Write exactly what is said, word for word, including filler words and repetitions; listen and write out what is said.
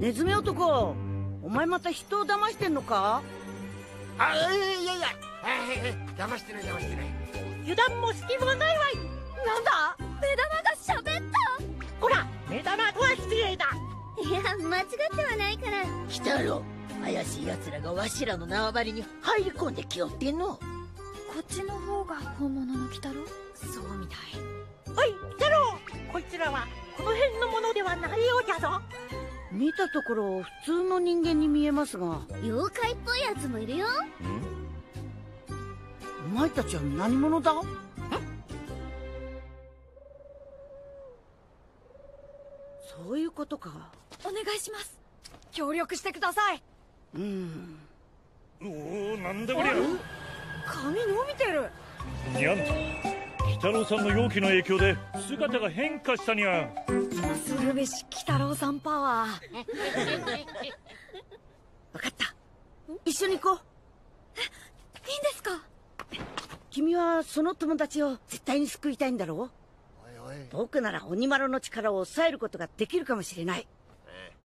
ネズミ男、お前また人を騙してんのか？ あ、いやいやいやいや、騙してない騙してない。 油断も隙もないわい。 なんだ？目玉が喋った。 ほら、目玉とは失礼だ。 いや、間違ってはないから。 鬼太郎、怪しい奴らがわしらの縄張りに入り込んできよってんの。 こっちの方が本物の鬼太郎？ そうみたい。 おい、鬼太郎、こいつらはこの辺のものではないようじゃぞ。 見たところ普通の人間に見えますが。 妖怪っぽいやつもいるよ。 お前たちは何者だ？そういうことか。 お願いします。協力してください。 うん。 おお、なんだこりゃ。 髪伸びてる。 にゃんと鬼太郎さんの容器の影響で姿が変化したにゃ。 恐るべし鬼太郎さんパワー。 分かった、一緒に行こう。 え、いいんですか？ 君はその友達を絶対に救いたいんだろう。 おいおい、 僕なら鬼丸の力を抑えることができるかもしれない。